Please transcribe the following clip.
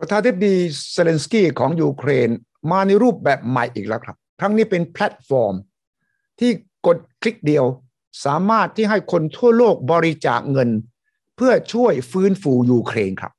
ประธานาธิบดีเซเลนสกี้ของยูเครนมาในรูปแบบใหม่อีกแล้วครับครั้งนี้เป็นแพลตฟอร์มที่กดคลิกเดียวสามารถที่ให้คนทั่วโลกบริจาคเงินเพื่อช่วยฟื้นฟูยูเครนครับ